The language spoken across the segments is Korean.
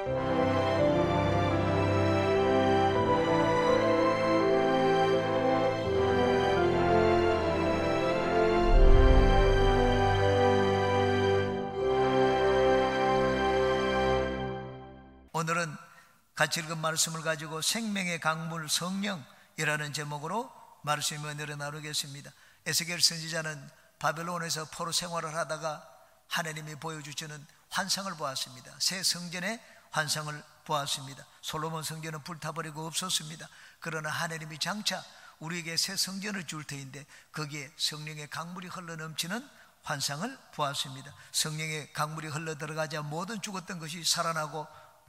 오늘은 같이 읽은 말씀을 가지고 생명의 강물 성령이라는 제목으로 말씀을 오늘은 나누겠습니다. 에스겔 선지자는 바벨론에서 포로 생활을 하다가 하나님이 보여주시는 환상을 보았습니다. 새 성전의 환상을 보았습니다. 솔로몬 성전은 불타버리고 없었습니다. 그러나 하나님이 장차 우리에게 새 성전을 줄 터인데 거기에 성령의 강물이 흘러넘치는 환상을 보았습니다. 성령의 강물이 흘러들어가자 모든 죽었던 것이 살아나고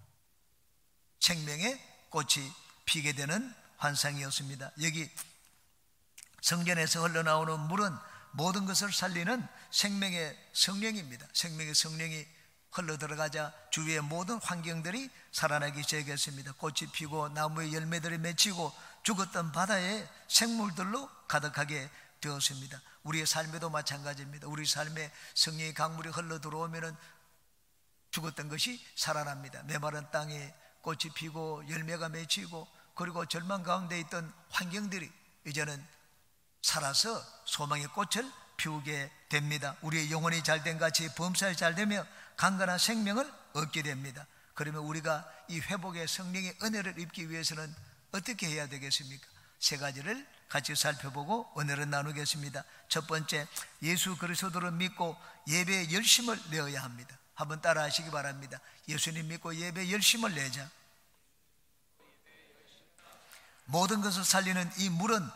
생명의 꽃이 피게 되는 환상이었습니다. 여기 성전에서 흘러나오는 물은 모든 것을 살리는 생명의 성령입니다. 생명의 성령이 흘러들어가자 주위의 모든 환경들이 살아나기 시작했습니다. 꽃이 피고 나무의 열매들이 맺히고 죽었던 바다의 생물들로 가득하게 되었습니다. 우리의 삶에도 마찬가지입니다. 우리 삶에 성령의 강물이 흘러들어오면 죽었던 것이 살아납니다. 메마른 땅에 꽃이 피고 열매가 맺히고 그리고 절망 가운데 있던 환경들이 이제는 살아서 소망의 꽃을 피우게 됩니다. 우리의 영혼이 잘된 같이 범사에 잘되며 강건한 생명을 얻게 됩니다. 그러면 우리가 이 회복의 성령의 은혜를 입기 위해서는 어떻게 해야 되겠습니까? 세 가지를 같이 살펴보고 오늘은 나누겠습니다. 첫 번째, 예수 그리스도를 믿고 예배에 열심을 내어야 합니다. 한번 따라 하시기 바랍니다. 예수님 믿고 예배에 열심을 내자. 모든 것을 살리는 이 물은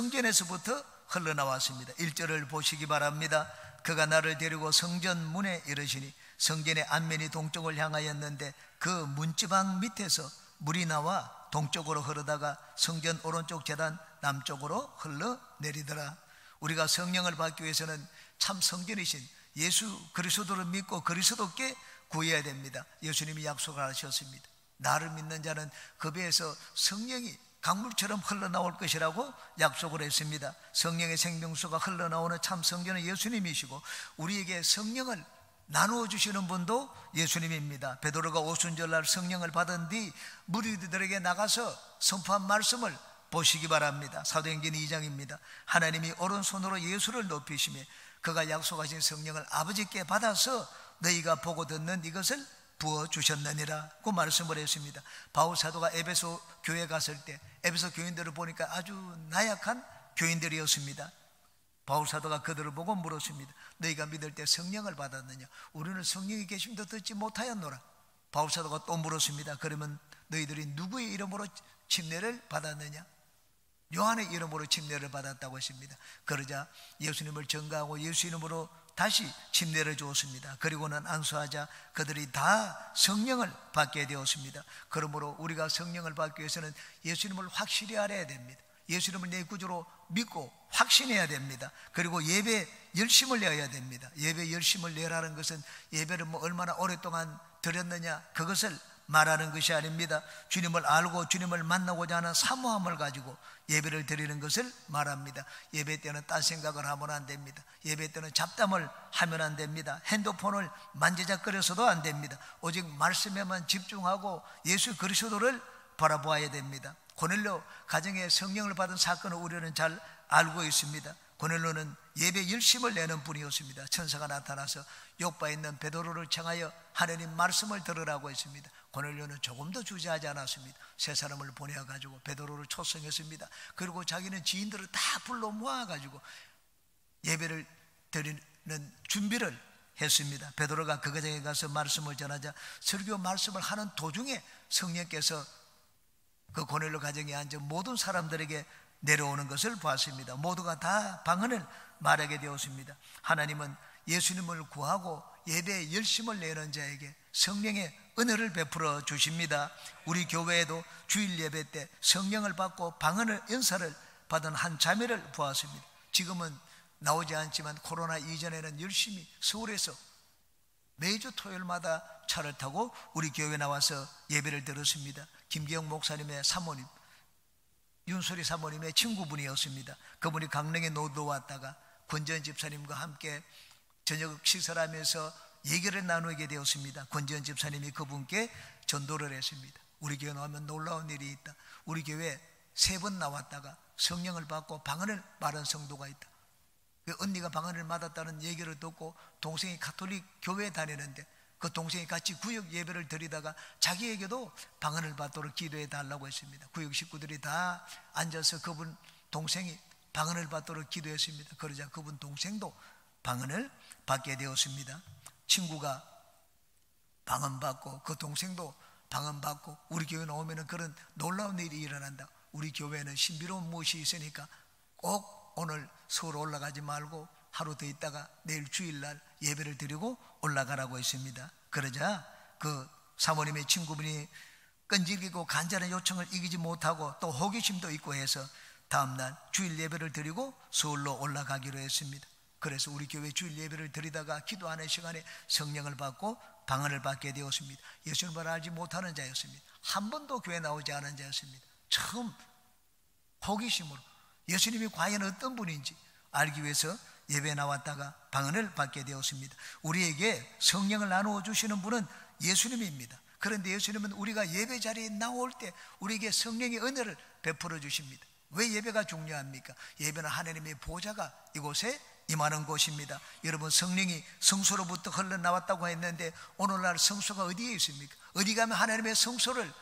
성전에서부터 흘러나왔습니다. 1절을 보시기 바랍니다. 그가 나를 데리고 성전 문에 이르시니 성전의 앞면이 동쪽을 향하였는데 그 문지방 밑에서 물이 나와 동쪽으로 흐르다가 성전 오른쪽 제단 남쪽으로 흘러내리더라. 우리가 성령을 받기 위해서는 참 성전이신 예수 그리스도를 믿고 그리스도께 구해야 됩니다. 예수님이 약속을 하셨습니다. 나를 믿는 자는 그 배에서 성령이 강물처럼 흘러나올 것이라고 약속을 했습니다. 성령의 생명수가 흘러나오는 참 성전은 예수님이시고 우리에게 성령을 나누어 주시는 분도 예수님입니다. 베드로가 오순절날 성령을 받은 뒤 무리들에게 나가서 선포한 말씀을 보시기 바랍니다. 사도행전 2장입니다. 하나님이 오른손으로 예수를 높이시며 그가 약속하신 성령을 아버지께 받아서 너희가 보고 듣는 이것을 부어주셨느니라 그 말씀을 했습니다. 바울 사도가 에베소 교회 갔을 때 에베소 교인들을 보니까 아주 나약한 교인들이었습니다. 바울 사도가 그들을 보고 물었습니다. 너희가 믿을 때 성령을 받았느냐? 우리는 성령이 계심도 듣지 못하였노라. 바울 사도가 또 물었습니다. 그러면 너희들이 누구의 이름으로 침례를 받았느냐? 요한의 이름으로 침례를 받았다고 했습니다. 그러자 예수님을 전가하고 예수 이름으로 다시 침례를 주었습니다. 그리고는 안수하자 그들이 다 성령을 받게 되었습니다. 그러므로 우리가 성령을 받기 위해서는 예수님을 확실히 알아야 됩니다. 예수님을 내 구주로 믿고 확신해야 됩니다. 그리고 예배에 열심을 내어야 됩니다. 예배에 열심을 내라는 것은 예배를 얼마나 오랫동안 드렸느냐 그것을 말하는 것이 아닙니다. 주님을 알고 주님을 만나고자 하는 사모함을 가지고 예배를 드리는 것을 말합니다. 예배 때는 딴 생각을 하면 안 됩니다. 예배 때는 잡담을 하면 안 됩니다. 핸드폰을 만지작거려서도 안 됩니다. 오직 말씀에만 집중하고 예수 그리스도를 바라보아야 됩니다. 고넬료 가정에 성령을 받은 사건을 우리는 잘 알고 있습니다. 고넬료는 예배 열심을 내는 분이었습니다. 천사가 나타나서 요바에 있는 베드로를 청하여 하나님 말씀을 들으라고 했습니다. 고넬료는 조금도 주저하지 않았습니다. 세 사람을 보내어가지고 베드로를 초청했습니다. 그리고 자기는 지인들을 다 불러 모아가지고 예배를 드리는 준비를 했습니다. 베드로가 그 가정에 가서 말씀을 전하자 설교 말씀을 하는 도중에 성령께서 그 고넬료 가정에 앉은 모든 사람들에게 내려오는 것을 보았습니다. 모두가 다 방언을 말하게 되었습니다. 하나님은 예수님을 구하고 예배에 열심을 내는 자에게 성령의 은혜를 베풀어 주십니다. 우리 교회에도 주일 예배 때 성령을 받고 방언을 연사를 받은 한 자매를 보았습니다. 지금은 나오지 않지만 코로나 이전에는 열심히 서울에서 매주 토요일마다 차를 타고 우리 교회에 나와서 예배를 드렸습니다. 김기영 목사님의 사모님, 윤소리 사모님의 친구분이었습니다. 그분이 강릉에 놀러 왔다가 권전 집사님과 함께 저녁 식사를 하면서 얘기를 나누게 되었습니다. 권지현 집사님이 그분께 전도를 했습니다. 우리 교회 나오면 놀라운 일이 있다. 우리 교회 3번 나왔다가 성령을 받고 방언을 말한 성도가 있다. 그 언니가 방언을 받았다는 얘기를 듣고 동생이 가톨릭 교회에 다니는데 그 동생이 같이 구역 예배를 드리다가 자기에게도 방언을 받도록 기도해 달라고 했습니다. 구역 식구들이 다 앉아서 그분 동생이 방언을 받도록 기도했습니다. 그러자 그분 동생도 방언을 받게 되었습니다. 친구가 방언 받고 그 동생도 방언 받고 우리 교회 나오면 그런 놀라운 일이 일어난다. 우리 교회는 신비로운 무엇이 있으니까 꼭 오늘 서울 올라가지 말고 하루 더 있다가 내일 주일날 예배를 드리고 올라가라고 했습니다. 그러자 그 사모님의 친구분이 끈질기고 간절한 요청을 이기지 못하고 또 호기심도 있고 해서 다음날 주일 예배를 드리고 서울로 올라가기로 했습니다. 그래서 우리 교회 주일 예배를 드리다가 기도하는 시간에 성령을 받고 방언을 받게 되었습니다. 예수님을 알지 못하는 자였습니다. 한 번도 교회 나오지 않은 자였습니다. 처음 호기심으로 예수님이 과연 어떤 분인지 알기 위해서 예배에 나왔다가 방언을 받게 되었습니다. 우리에게 성령을 나누어 주시는 분은 예수님입니다. 그런데 예수님은 우리가 예배 자리에 나올 때 우리에게 성령의 은혜를 베풀어 주십니다. 왜 예배가 중요합니까? 예배는 하나님의 보좌가 이곳에 임하는 곳입니다. 여러분, 성령이 성소로부터 흘러나왔다고 했는데 오늘날 성소가 어디에 있습니까? 어디 가면 하나님의 성소를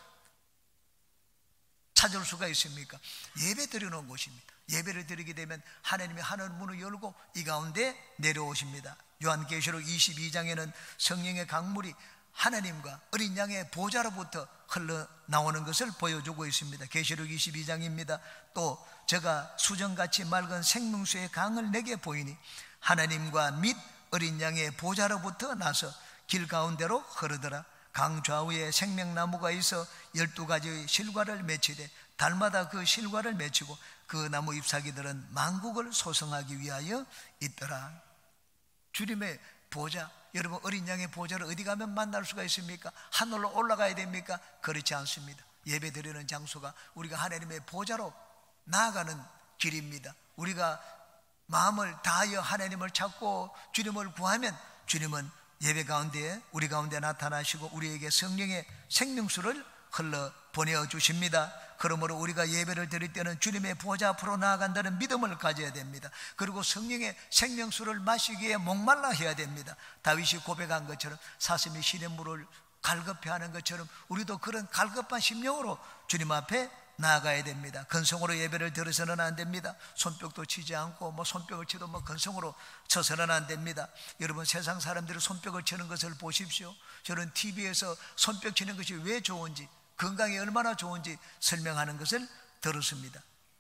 찾을 수가 있습니까? 예배 드리는 곳입니다. 예배를 드리게 되면 하나님의 하늘 문을 열고 이 가운데 내려오십니다. 요한계시록 22장에는 성령의 강물이 하나님과 어린 양의 보좌로부터 흘러나오는 것을 보여주고 있습니다. 계시록 22장입니다. 또 제가 수정같이 맑은 생명수의 강을 내게 보이니 하나님과 및 어린 양의 보좌로부터 나서 길 가운데로 흐르더라. 강 좌우에 생명나무가 있어 12가지의 실과를 맺히되 달마다 그 실과를 맺히고 그 나무 잎사귀들은 만국을 소성하기 위하여 있더라. 주님의 보좌, 여러분, 어린 양의 보좌를 어디 가면 만날 수가 있습니까? 하늘로 올라가야 됩니까? 그렇지 않습니다. 예배 드리는 장소가 우리가 하나님의 보좌로 나아가는 길입니다. 우리가 마음을 다하여 하나님을 찾고 주님을 구하면 주님은 예배 가운데 우리 가운데 나타나시고 우리에게 성령의 생명수를 흘러 보내주십니다. 그러므로 우리가 예배를 드릴 때는 주님의 보좌 앞으로 나아간다는 믿음을 가져야 됩니다. 그리고 성령의 생명수를 마시기에 목말라 해야 됩니다. 다윗이 고백한 것처럼 사슴이 시냇물을 갈급해하는 것처럼 우리도 그런 갈급한 심령으로 주님 앞에 나아가야 됩니다. 건성으로 예배를 드려서는 안 됩니다. 손뼉도 치지 않고 손뼉을 치도 건성으로 쳐서는 안 됩니다. 여러분, 세상 사람들이 손뼉을 치는 것을 보십시오. 저는 TV에서 손뼉 치는 것이 왜 좋은지, 건강에 얼마나 좋은지 설명하는 것을 들었습니다.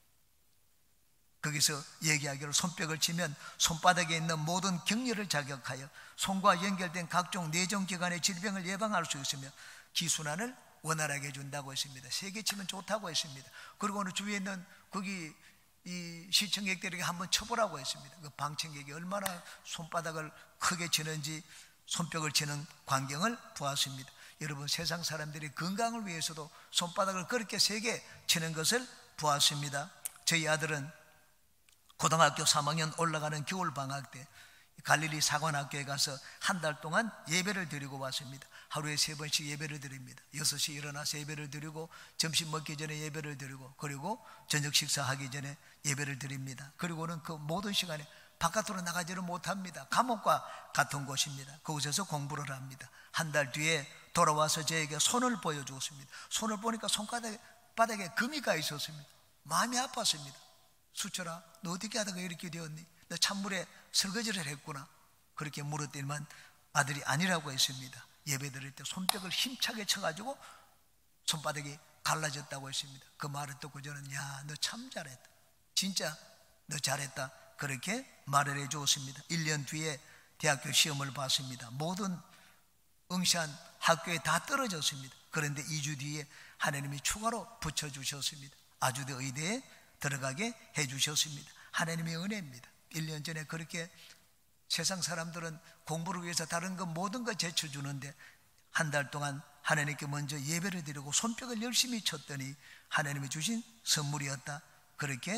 거기서 얘기하기를 손뼉을 치면 손바닥에 있는 모든 경련을 자극하여 손과 연결된 각종 내정기관의 질병을 예방할 수 있으며 기순환을 원활하게 해준다고 했습니다. 3개 치면 좋다고 했습니다. 그리고는 주위에 있는 거기 이 시청객들에게 한번 쳐보라고 했습니다. 그 방청객이 얼마나 손바닥을 크게 치는지 손뼉을 치는 광경을 보았습니다. 여러분, 세상 사람들이 건강을 위해서도 손바닥을 그렇게 세게 치는 것을 보았습니다. 저희 아들은 고등학교 3학년 올라가는 겨울방학 때 갈릴리 사관학교에 가서 한 달 동안 예배를 드리고 왔습니다. 하루에 3번씩 예배를 드립니다. 6시에 일어나서 예배를 드리고 점심 먹기 전에 예배를 드리고 그리고 저녁 식사하기 전에 예배를 드립니다. 그리고는 그 모든 시간에 바깥으로 나가지를 못합니다. 감옥과 같은 곳입니다. 그곳에서 공부를 합니다. 한 달 뒤에 돌아와서 저에게 손을 보여주었습니다. 손을 보니까 손바닥에 금이 가 있었습니다. 마음이 아팠습니다. 수철아, 너 어떻게 하다가 이렇게 되었니? 너 찬물에 설거지를 했구나. 그렇게 물었더니만 아들이 아니라고 했습니다. 예배 드릴 때 손뼉을 힘차게 쳐가지고 손바닥이 갈라졌다고 했습니다. 그 말을 듣고 저는 야, 너 참 잘했다. 진짜 너 잘했다. 그렇게 말을 해 주었습니다. 1년 뒤에 대학교 시험을 봤습니다. 모든 응시한 학교에 다 떨어졌습니다. 그런데 2주 뒤에 하나님이 추가로 붙여주셨습니다. 아주대 의대에 들어가게 해주셨습니다. 하나님의 은혜입니다. 1년 전에 그렇게 세상 사람들은 공부를 위해서 다른 것 모든 것 제쳐주는데 한 달 동안 하나님께 먼저 예배를 드리고 손뼉을 열심히 쳤더니 하나님이 주신 선물이었다. 그렇게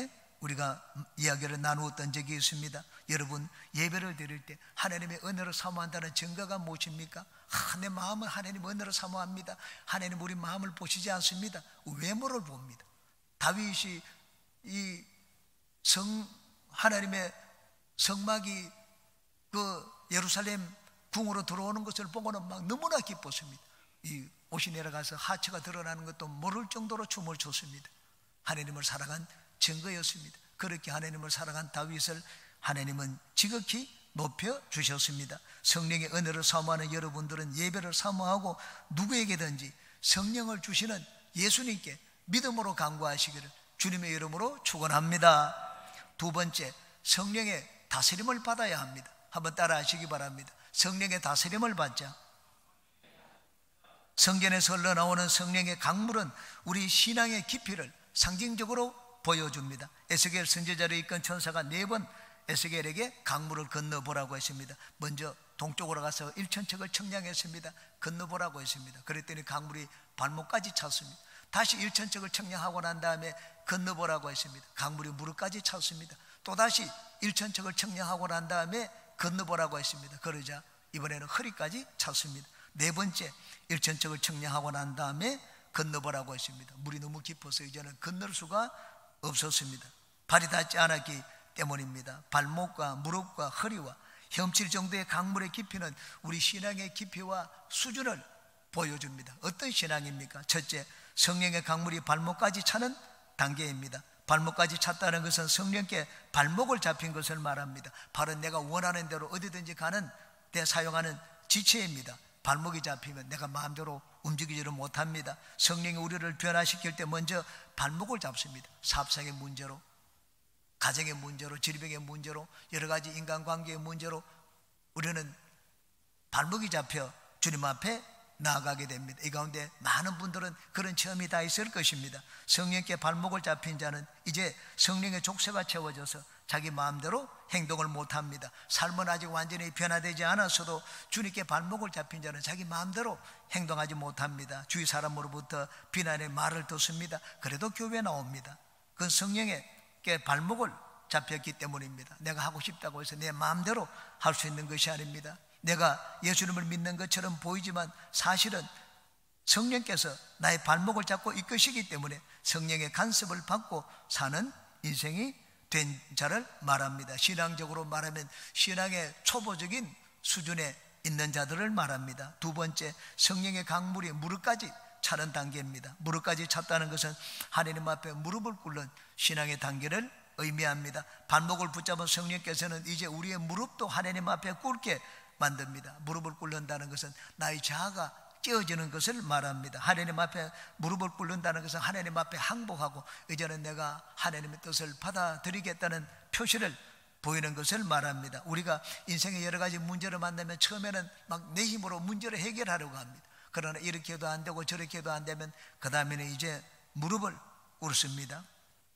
우리가 이야기를 나누었던 적이 있습니다. 여러분, 예배를 드릴 때 하나님의 은혜를 사모한다는 증거가 무엇입니까? 내 마음은 하나님의 은혜를 사모합니다. 하나님 우리 마음을 보시지 않습니다. 외모를 봅니다. 다윗이 이 하나님의 성막이 그 예루살렘 궁으로 들어오는 것을 보고는 막 너무나 기뻤습니다. 이 옷이 내려가서 하체가 드러나는 것도 모를 정도로 춤을 췄습니다. 하나님을 사랑한 증거였습니다. 그렇게 하나님을 사랑한 다윗을 하나님은 지극히 높여주셨습니다. 성령의 은혜를 사모하는 여러분들은 예배를 사모하고 누구에게든지 성령을 주시는 예수님께 믿음으로 간구하시기를 주님의 이름으로 축원합니다. 두 번째, 성령의 다스림을 받아야 합니다. 한번 따라 하시기 바랍니다. 성령의 다스림을 받자. 성경에서 흘러나오는 성령의 강물은 우리 신앙의 깊이를 상징적으로 보여줍니다. 에스겔 선지자를 이끈 천사가 4번 에스겔에게 강물을 건너보라고 했습니다. 먼저 동쪽으로 가서 1,000척을 청량했습니다. 건너보라고 했습니다. 그랬더니 강물이 발목까지 찼습니다. 다시 1,000척을 청량하고 난 다음에 건너보라고 했습니다. 강물이 무릎까지 찼습니다. 또다시 1,000척을 청량하고 난 다음에 건너보라고 했습니다. 그러자 이번에는 허리까지 찼습니다. 4번째 1,000척을 청량하고 난 다음에 건너보라고 했습니다. 물이 너무 깊어서 이제는 건널 수가 없었습니다. 발이 닿지 않았기 때문입니다. 발목과 무릎과 허리와 혐칠 정도의 강물의 깊이는 우리 신앙의 깊이와 수준을 보여줍니다. 어떤 신앙입니까? 첫째, 성령의 강물이 발목까지 차는 단계입니다. 발목까지 찼다는 것은 성령께 발목을 잡힌 것을 말합니다. 발은 내가 원하는 대로 어디든지 가는 데 사용하는 지체입니다. 발목이 잡히면 내가 마음대로 움직이지를 못합니다. 성령이 우리를 변화시킬 때 먼저 발목을 잡습니다. 사업상의 문제로, 가정의 문제로, 질병의 문제로, 여러 가지 인간관계의 문제로 우리는 발목이 잡혀 주님 앞에 나아가게 됩니다. 이 가운데 많은 분들은 그런 체험이 다 있을 것입니다. 성령께 발목을 잡힌 자는 이제 성령의 족쇄가 채워져서 자기 마음대로 행동을 못합니다. 삶은 아직 완전히 변화되지 않았어도 주님께 발목을 잡힌 자는 자기 마음대로 행동하지 못합니다. 주위 사람으로부터 비난의 말을 듣습니다. 그래도 교회에 나옵니다. 그건 성령께 발목을 잡혔기 때문입니다. 내가 하고 싶다고 해서 내 마음대로 할 수 있는 것이 아닙니다. 내가 예수님을 믿는 것처럼 보이지만 사실은 성령께서 나의 발목을 잡고 이끄시기 때문에 성령의 간섭을 받고 사는 인생이 된 자를 말합니다. 신앙적으로 말하면 신앙의 초보적인 수준에 있는 자들을 말합니다. 두 번째, 성령의 강물이 무릎까지 차는 단계입니다. 무릎까지 찼다는 것은 하나님 앞에 무릎을 꿇는 신앙의 단계를 의미합니다. 발목을 붙잡은 성령께서는 이제 우리의 무릎도 하나님 앞에 꿇게 만듭니다. 무릎을 꿇는다는 것은 나의 자아가 깨어지는 것을 말합니다. 하나님 앞에 무릎을 꿇는다는 것은 하나님 앞에 항복하고 이제는 내가 하나님의 뜻을 받아들이겠다는 표시를 보이는 것을 말합니다. 우리가 인생의 여러 가지 문제를 만나면 처음에는 막 내 힘으로 문제를 해결하려고 합니다. 그러나 이렇게 해도 안 되고 저렇게 해도 안 되면 그 다음에는 이제 무릎을 꿇습니다.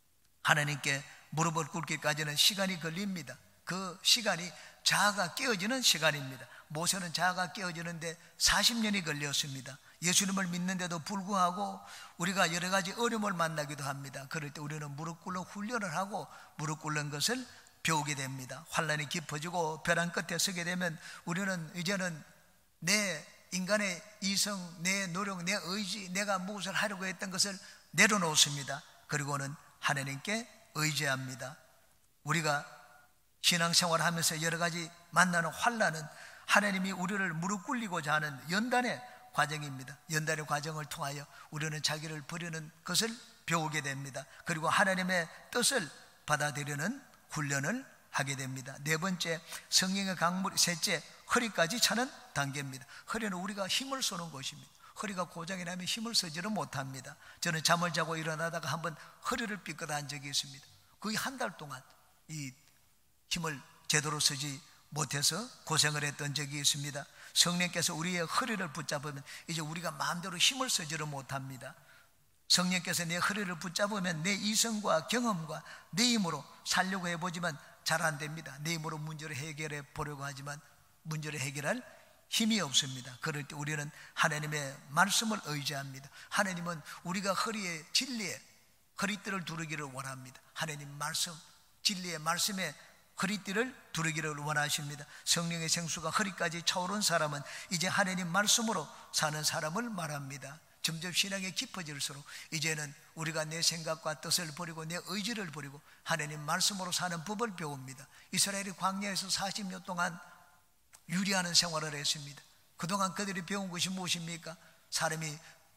하나님께 무릎을 꿇기까지는 시간이 걸립니다. 그 시간이 자아가 깨어지는 시간입니다. 모세는 자아가 깨어지는데 40년이 걸렸습니다. 예수님을 믿는데도 불구하고 우리가 여러 가지 어려움을 만나기도 합니다. 그럴 때 우리는 무릎 꿇는 훈련을 하고 무릎 꿇는 것을 배우게 됩니다. 환난이 깊어지고 벼랑 끝에 서게 되면 우리는 이제는 내 인간의 이성, 내 노력, 내 의지, 내가 무엇을 하려고 했던 것을 내려놓습니다. 그리고는 하나님께 의지합니다. 우리가 신앙생활을 하면서 여러 가지 만나는 환난은 하나님이 우리를 무릎 꿇리고자 하는 연단의 과정입니다. 연단의 과정을 통하여 우리는 자기를 버리는 것을 배우게 됩니다. 그리고 하나님의 뜻을 받아들이는 훈련을 하게 됩니다. 네 번째, 성령의 강물. 셋째, 허리까지 차는 단계입니다. 허리는 우리가 힘을 쏘는 곳입니다. 허리가 고장이 나면 힘을 쓰지를 못합니다. 저는 잠을 자고 일어나다가 한번 허리를 삐끗한 적이 있습니다. 거의 한 달 동안 이 힘을 제대로 쓰지 못해서 고생을 했던 적이 있습니다. 성령께서 우리의 허리를 붙잡으면 이제 우리가 마음대로 힘을 쓰지를 못합니다. 성령께서 내 허리를 붙잡으면 내 이성과 경험과 내 힘으로 살려고 해보지만 잘 안 됩니다. 내 힘으로 문제를 해결해 보려고 하지만 문제를 해결할 힘이 없습니다. 그럴 때 우리는 하나님의 말씀을 의지합니다. 하나님은 우리가 허리의 진리에 허리띠를 두르기를 원합니다. 하나님 말씀, 진리의 말씀에 허리띠를 두르기를 원하십니다. 성령의 생수가 허리까지 차오른 사람은 이제 하나님 말씀으로 사는 사람을 말합니다. 점점 신앙이 깊어질수록 이제는 우리가 내 생각과 뜻을 버리고 내 의지를 버리고 하나님 말씀으로 사는 법을 배웁니다. 이스라엘이 광야에서 40년 동안 유리하는 생활을 했습니다. 그동안 그들이 배운 것이 무엇입니까? 사람이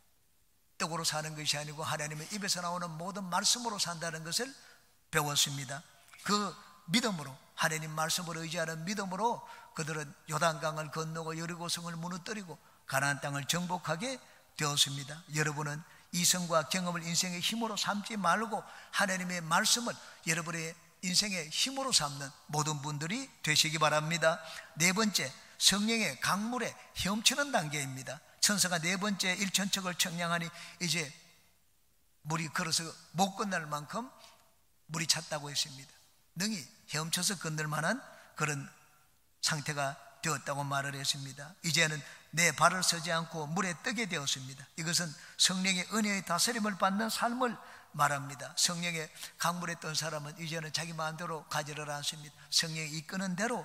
떡으로 사는 것이 아니고 하나님의 입에서 나오는 모든 말씀으로 산다는 것을 배웠습니다. 그 믿음으로, 하나님 말씀을 의지하는 믿음으로 그들은 요단강을 건너고 여리고성을 무너뜨리고 가나안 땅을 정복하게 되었습니다. 여러분은 이성과 경험을 인생의 힘으로 삼지 말고 하나님의 말씀을 여러분의 인생의 힘으로 삼는 모든 분들이 되시기 바랍니다. 네 번째, 성령의 강물에 헤엄치는 단계입니다. 천사가 네 번째 일천척을 청량하니 이제 물이 걸어서 못 건널 만큼 물이 찼다고 했습니다. 능히 헤엄쳐서 건널 만한 그런 상태가 되었다고 말을 했습니다. 이제는 내 발을 서지 않고 물에 뜨게 되었습니다. 이것은 성령의 은혜의 다스림을 받는 삶을 말합니다. 성령의 강물에 뜬 사람은 이제는 자기 마음대로 가지를 않습니다. 성령이 이끄는 대로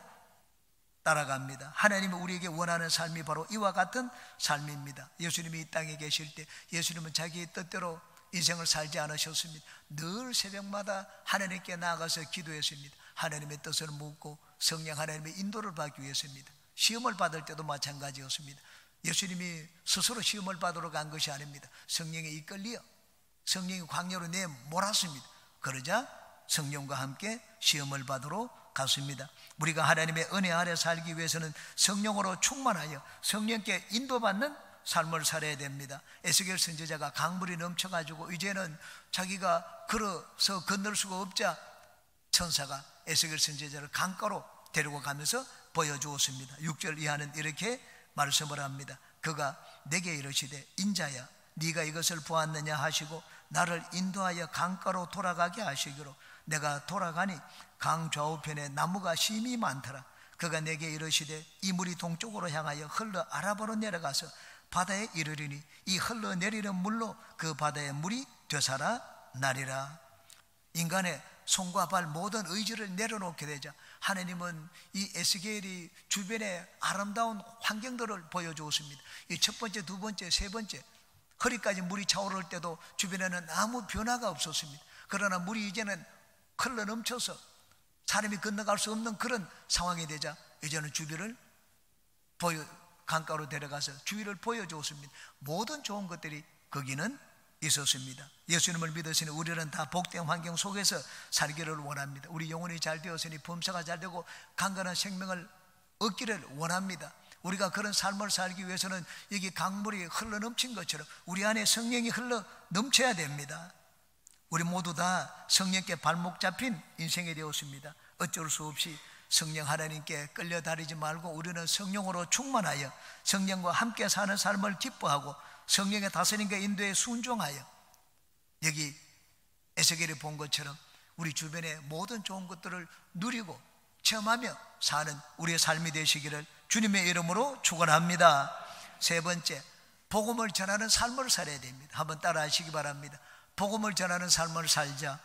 따라갑니다. 하나님이 우리에게 원하는 삶이 바로 이와 같은 삶입니다. 예수님이 이 땅에 계실 때 예수님은 자기의 뜻대로 인생을 살지 않으셨습니다. 늘 새벽마다 하나님께 나아가서 기도했습니다. 하나님의 뜻을 묻고 성령 하나님의 인도를 받기 위해서입니다. 시험을 받을 때도 마찬가지였습니다. 예수님이 스스로 시험을 받으러 간 것이 아닙니다. 성령에 이끌려 성령이 광야로 내몰았습니다. 그러자 성령과 함께 시험을 받으러 갔습니다. 우리가 하나님의 은혜 아래 살기 위해서는 성령으로 충만하여 성령께 인도받는 삶을 살아야 됩니다. 에스겔 선지자가 강물이 넘쳐가지고 이제는 자기가 걸어서 건널 수가 없자 천사가 에스겔 선지자를 강가로 데리고 가면서 보여주었습니다. 6절 이하는 이렇게 말씀을 합니다. 그가 내게 이르시되 인자야 네가 이것을 보았느냐 하시고 나를 인도하여 강가로 돌아가게 하시기로 내가 돌아가니 강 좌우편에 나무가 심이 많더라. 그가 내게 이르시되 이 물이 동쪽으로 향하여 흘러 아라바로 내려가서 바다에 이르리니 이 흘러내리는 물로 그 바다의 물이 되살아 나리라. 인간의 손과 발 모든 의지를 내려놓게 되자 하나님은 이 에스겔이 주변의 아름다운 환경들을 보여주었습니다. 이 첫 번째, 두 번째, 세 번째 허리까지 물이 차오를 때도 주변에는 아무 변화가 없었습니다. 그러나 물이 이제는 흘러 넘쳐서 사람이 건너갈 수 없는 그런 상황이 되자 이제는 주변을 강가로 데려가서 주위를 보여주었습니다. 모든 좋은 것들이 거기는 있었습니다. 예수님을 믿으시니 우리는 다 복된 환경 속에서 살기를 원합니다. 우리 영혼이 잘 되었으니 범사가 잘 되고 강건한 생명을 얻기를 원합니다. 우리가 그런 삶을 살기 위해서는 여기 강물이 흘러 넘친 것처럼 우리 안에 성령이 흘러 넘쳐야 됩니다. 우리 모두 다 성령께 발목 잡힌 인생이 되었습니다. 어쩔 수 없이 성령 하나님께 끌려다니지 말고 우리는 성령으로 충만하여 성령과 함께 사는 삶을 기뻐하고 성령의 다스림과 인도에 순종하여 여기 에스겔이 본 것처럼 우리 주변의 모든 좋은 것들을 누리고 체험하며 사는 우리의 삶이 되시기를 주님의 이름으로 축원합니다. 세 번째, 복음을 전하는 삶을 살아야 됩니다. 한번 따라 하시기 바랍니다. 복음을 전하는 삶을 살자.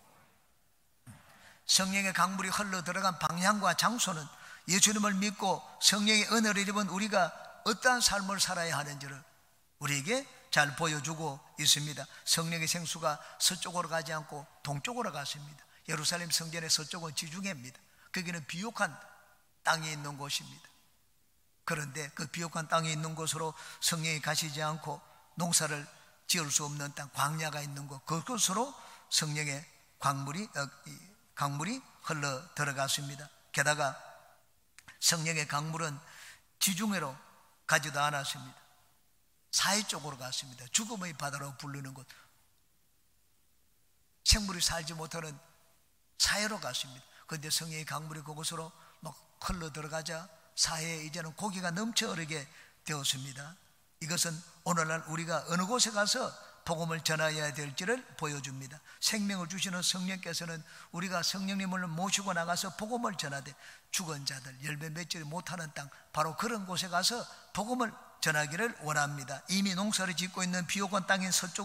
성령의 강물이 흘러 들어간 방향과 장소는 예수님을 믿고 성령의 은혜를 입은 우리가 어떠한 삶을 살아야 하는지를 우리에게 잘 보여주고 있습니다. 성령의 생수가 서쪽으로 가지 않고 동쪽으로 갔습니다. 예루살렘 성전의 서쪽은 지중해입니다. 거기는 비옥한 땅이 있는 곳입니다. 그런데 그 비옥한 땅이 있는 곳으로 성령이 가시지 않고 농사를 지을 수 없는 땅, 광야가 있는 곳, 그곳으로 성령의 강물이 흘러 들어갔습니다. 게다가 성령의 강물은 지중해로 가지도 않았습니다. 사해 쪽으로 갔습니다. 죽음의 바다로 부르는 곳, 생물이 살지 못하는 사해로 갔습니다. 그런데 성령의 강물이 그곳으로 막 흘러 들어가자 사해에 이제는 고기가 넘쳐 흐르게 되었습니다. 이것은 오늘날 우리가 어느 곳에 가서 복음을 전하여야 될지를 보여줍니다. 생명을 주시는 성령께서는 우리가 성령님을 모시고 나가서 복음을 전하되 죽은 자들, 열매 맺지 못하는 땅, 바로 그런 곳에 가서 복음을 전하기를 원합니다. 이미 농사를 짓고 있는 비옥한 땅인 서쪽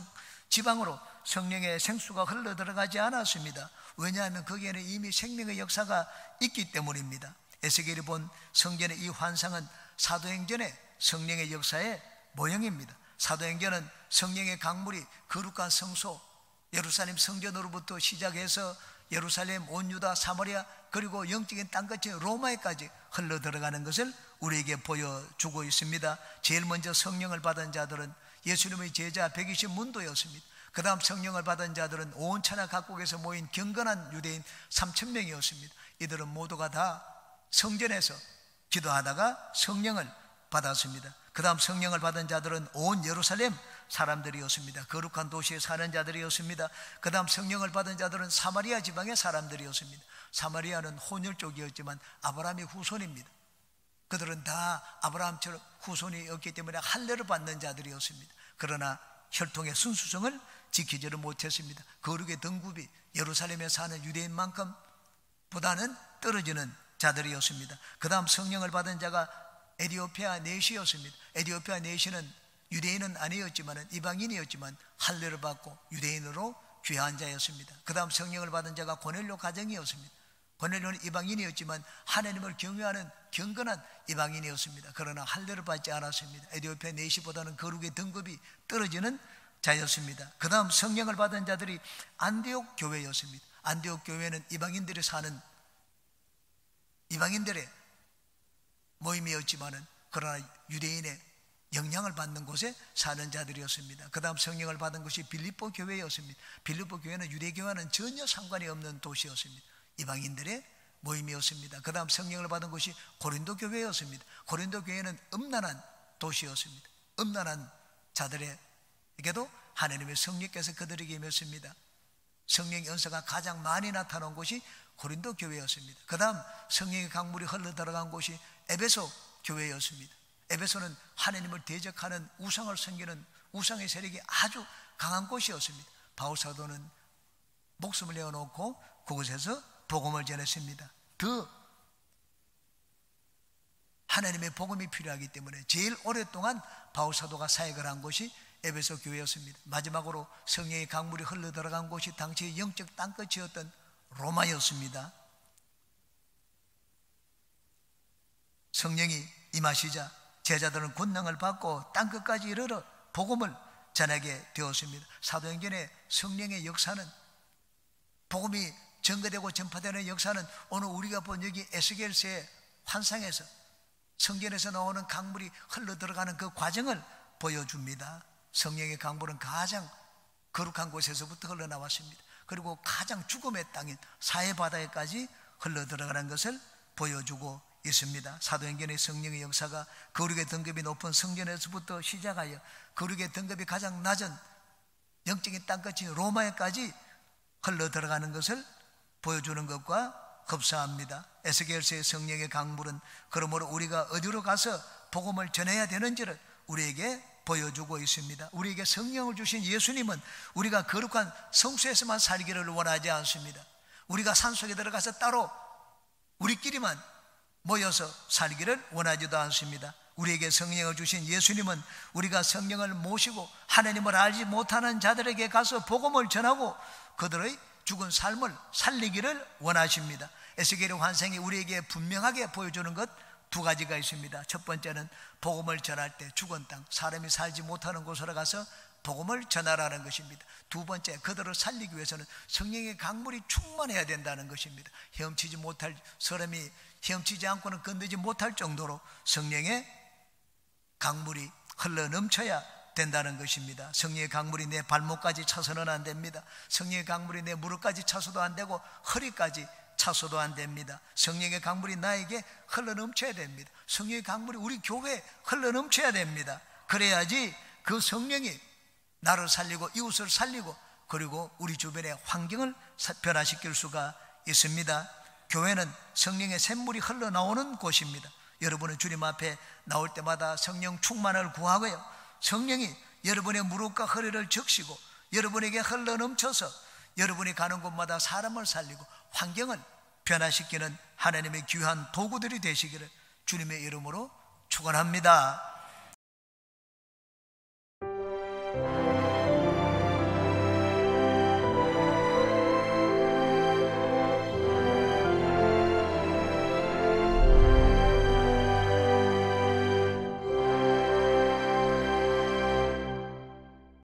지방으로 성령의 생수가 흘러 들어가지 않았습니다. 왜냐하면 거기에는 이미 생명의 역사가 있기 때문입니다. 에스겔이 본 성전의 이 환상은 사도행전의 성령의 역사의 모형입니다. 사도행전은 성령의 강물이 거룩한 성소 예루살렘 성전으로부터 시작해서 예루살렘, 온 유다, 사마리아, 그리고 영적인 땅끝이 로마에까지 흘러 들어가는 것을 우리에게 보여주고 있습니다. 제일 먼저 성령을 받은 자들은 예수님의 제자 120문도였습니다. 그 다음 성령을 받은 자들은 온 천하 각국에서 모인 경건한 유대인 3,000명이었습니다. 이들은 모두가 다 성전에서 기도하다가 성령을 받았습니다. 그 다음 성령을 받은 자들은 온 예루살렘 사람들이었습니다. 거룩한 도시에 사는 자들이었습니다. 그 다음 성령을 받은 자들은 사마리아 지방의 사람들이었습니다. 사마리아는 혼혈족이었지만 아브라함의 후손입니다. 그들은 다 아브라함처럼 후손이었기 때문에 할례를 받는 자들이었습니다. 그러나 혈통의 순수성을 지키지를 못했습니다. 거룩의 등급이 예루살렘에 사는 유대인만큼 보다는 떨어지는 자들이었습니다. 그 다음 성령을 받은 자가 에디오피아 내시였습니다. 에디오피아 내시는 유대인은 아니었지만 이방인이었지만 할례를 받고 유대인으로 귀한 자였습니다. 그 다음 성령을 받은 자가 고넬료 가정이었습니다. 고넬료는 이방인이었지만 하나님을 경외하는 경건한 이방인이었습니다. 그러나 할례를 받지 않았습니다. 에디오피아 내시보다는 거룩의 등급이 떨어지는 자였습니다. 그 다음 성령을 받은 자들이 안디옥 교회였습니다. 안디옥 교회는 이방인들이 사는 이방인들의 모임이었지만은 그러나 유대인의 영향을 받는 곳에 사는 자들이었습니다. 그 다음 성령을 받은 것이 빌립보 교회였습니다. 빌립보 교회는 유대교와는 전혀 상관이 없는 도시였습니다. 이방인들의 모임이었습니다. 그 다음 성령을 받은 것이 고린도 교회였습니다. 고린도 교회는 음란한 도시였습니다. 음란한 자들에게도 하나님의 성령께서 그들에게 임했습니다. 성령의 은사가 가장 많이 나타난 곳이 고린도 교회였습니다. 그 다음 성령의 강물이 흘러 들어간 곳이 에베소 교회였습니다. 에베소는 하나님을 대적하는 우상을 섬기는 우상의 세력이 아주 강한 곳이었습니다. 바울 사도는 목숨을 내어놓고 그곳에서 복음을 전했습니다. 더 하나님의 복음이 필요하기 때문에 제일 오랫동안 바울 사도가 사역을 한 곳이 에베소 교회였습니다. 마지막으로 성령의 강물이 흘러 들어간 곳이 당시의 영적 땅끝이었던 로마였습니다. 성령이 임하시자 제자들은 권능을 받고 땅끝까지 이르러 복음을 전하게 되었습니다. 사도행전의 성령의 역사는, 복음이 전거되고 전파되는 역사는 오늘 우리가 본 여기 에스겔서의 환상에서 성전에서 나오는 강물이 흘러 들어가는 그 과정을 보여줍니다. 성령의 강물은 가장 거룩한 곳에서부터 흘러나왔습니다. 그리고 가장 죽음의 땅인 사해바다에까지 흘러 들어가는 것을 보여주고 있습니다. 사도행전의 성령의 역사가 거룩의 등급이 높은 성전에서부터 시작하여 거룩의 등급이 가장 낮은 영적인 땅끝인 로마에까지 흘러 들어가는 것을 보여주는 것과 흡사합니다. 에스겔서의 성령의 강물은 그러므로 우리가 어디로 가서 복음을 전해야 되는지를 우리에게 보여주고 있습니다. 우리에게 성령을 주신 예수님은 우리가 거룩한 성소에서만 살기를 원하지 않습니다. 우리가 산속에 들어가서 따로 우리끼리만 모여서 살기를 원하지도 않습니다. 우리에게 성령을 주신 예수님은 우리가 성령을 모시고 하나님을 알지 못하는 자들에게 가서 복음을 전하고 그들의 죽은 삶을 살리기를 원하십니다. 에스겔의 환상이 우리에게 분명하게 보여주는 것 두 가지가 있습니다. 첫 번째는 복음을 전할 때 죽은 땅, 사람이 살지 못하는 곳으로 가서 복음을 전하라는 것입니다. 두 번째, 그들을 살리기 위해서는 성령의 강물이 충만해야 된다는 것입니다. 헤엄치지 못할 사람이 헤엄치지 않고는 건너지 못할 정도로 성령의 강물이 흘러 넘쳐야 된다는 것입니다. 성령의 강물이 내 발목까지 차서는 안 됩니다. 성령의 강물이 내 무릎까지 차서도 안 되고 허리까지 차서도 안 됩니다. 성령의 강물이 나에게 흘러 넘쳐야 됩니다. 성령의 강물이 우리 교회에 흘러 넘쳐야 됩니다. 그래야지 그 성령이 나를 살리고 이웃을 살리고 그리고 우리 주변의 환경을 변화시킬 수가 있습니다. 교회는 성령의 샘물이 흘러나오는 곳입니다. 여러분은 주님 앞에 나올 때마다 성령 충만을 구하고요, 성령이 여러분의 무릎과 허리를 적시고 여러분에게 흘러넘쳐서 여러분이 가는 곳마다 사람을 살리고 환경을 변화시키는 하나님의 귀한 도구들이 되시기를 주님의 이름으로 축원합니다.